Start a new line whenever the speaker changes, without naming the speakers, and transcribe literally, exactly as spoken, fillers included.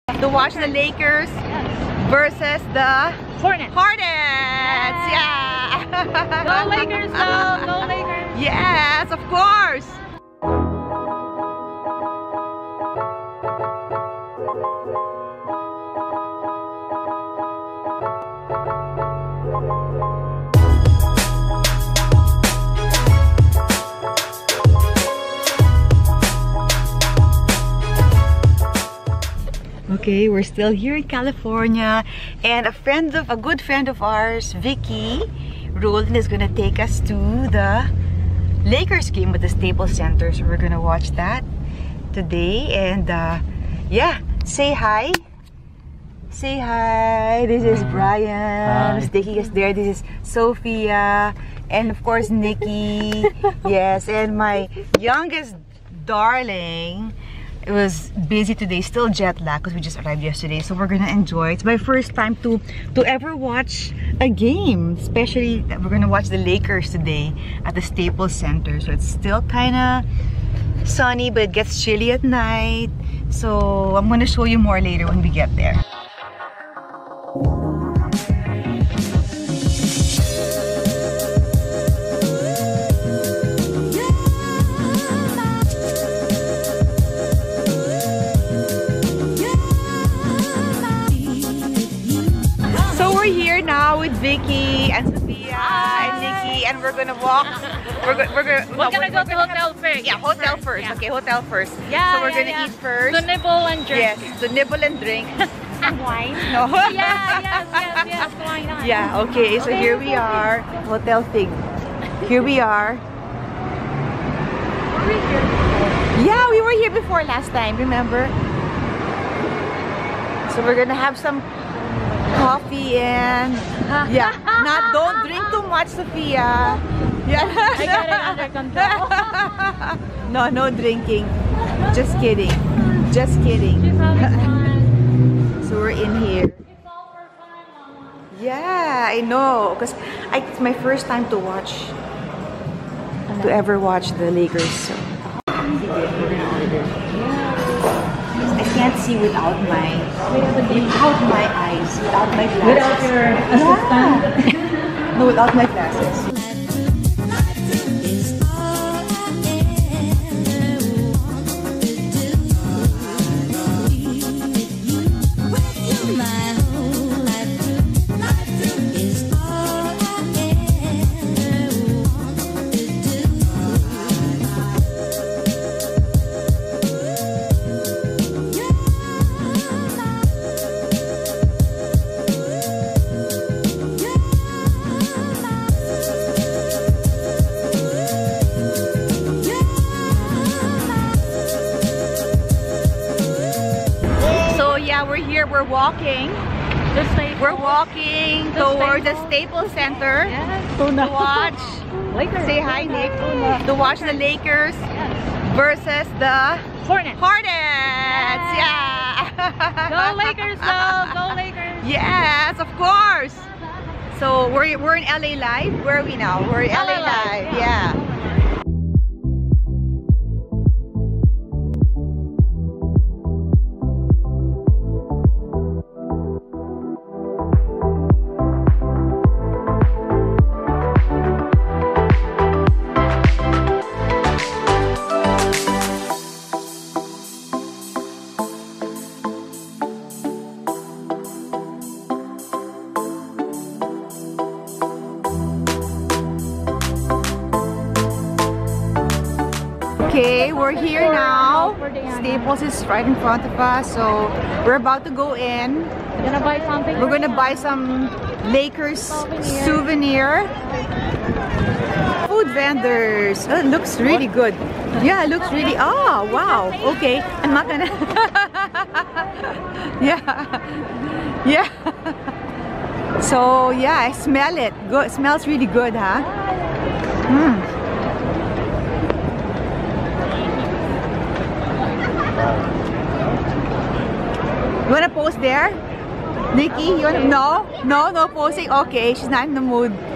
to watch the Lakers versus the
Hornets.
Hornets. Yeah.
Go Lakers, though. Go Lakers.
Yes, of course. Okay, we're still here in California, and a friend of a good friend of ours, Vicky Roldan, is gonna take us to the Lakers game at the Staples Center. So we're gonna watch that today, and uh, yeah, say hi. Say hi. This is Brian. Who's taking us there. This is Sophia, and of course Nikki. Yes, and my youngest darling. It was busy today, still jet lag because we just arrived yesterday, so we're gonna enjoy. It's my first time to to ever watch a game, especially that we're gonna watch the Lakers today at the Staples Center. So it's still kind of sunny, but it gets chilly at night. So I'm gonna show you more later when we get there. With Vicky and Sophia Hi. and Nikki, and we're gonna walk. We're, go, we're gonna.
We're
no,
gonna
we're,
go to hotel first.
Yeah, hotel first. first.
Yeah.
Okay, hotel first.
Yeah.
So we're
yeah,
gonna
yeah.
eat first.
To nibble and drink.
Yes, to nibble and drink.
And wine.
No.
Yeah. Yes. Yes. Yes. Why not?
Yeah. Okay. So
okay,
here we are, Hotel Fig. Here we are.
Were we here before?
Yeah, we were here before last time. Remember? So we're gonna have some coffee and yeah, not don't drink too much, Sophia. Yeah,
I got it under control.
No, no drinking. Just kidding. Just kidding.
She's having fun.
So we're in here.
It's all for fun, Mama.
Yeah, I know, because it's my first time to watch, to ever watch the Lakers. So I can't see without my without my eyes, without my glasses.
Without your assistant?
Yeah. No, without my glasses. We're walking. We're walking
the
toward
Staples.
the Staples Center
yes.
to watch.
Lakers.
Say hi, Nick. To watch the Lakers
yes.
versus the
Hornets.
Hornets. Yeah.
Go Lakers, though. Go Lakers.
Yes, of course. So we're we're in L A Live. Where are we now? We're in L A, L A Live. Live. Yeah. yeah. Okay, we're here now. Staples is right in front of us, so we're about to go in.
We're gonna buy something.
We're gonna buy some Lakers souvenir. Food vendors. Oh, it looks really good. Yeah, it looks really. Oh, wow. Okay, I'm not gonna. Yeah, yeah. So yeah, I smell it. Good. It smells really good, huh? Hmm. You wanna post there? Nikki, you wanna? No? No, no posing? Okay, she's not in the mood.